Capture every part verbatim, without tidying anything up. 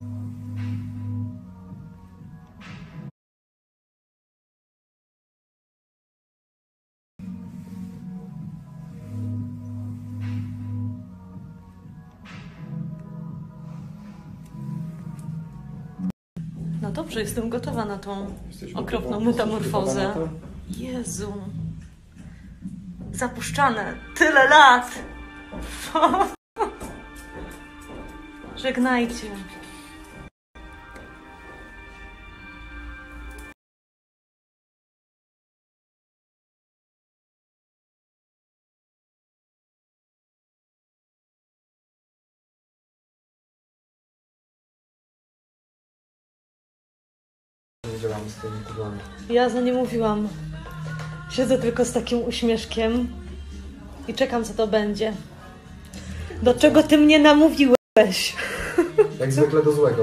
No dobrze, jestem gotowa na tą Jesteśmy okropną gotowa- metamorfozę. jesteśmy gotowa na Jezu. Zapuszczane. Tyle lat. Żegnajcie. Nie działamy z tymi kublami. Ja za nie mówiłam. Siedzę tylko z takim uśmieszkiem i czekam, co to będzie. Do czego ty mnie namówiłeś? Jak zwykle do złego.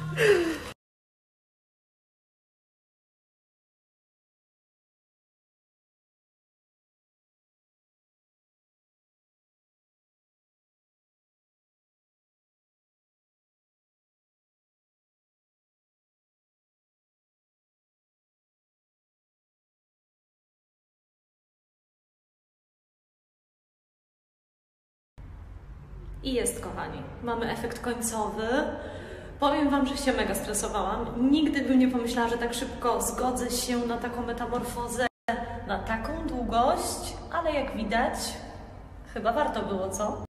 I jest, kochani. Mamy efekt końcowy. Powiem wam, że się mega stresowałam. Nigdy bym nie pomyślała, że tak szybko zgodzę się na taką metamorfozę, na taką długość, ale jak widać, chyba warto było, co?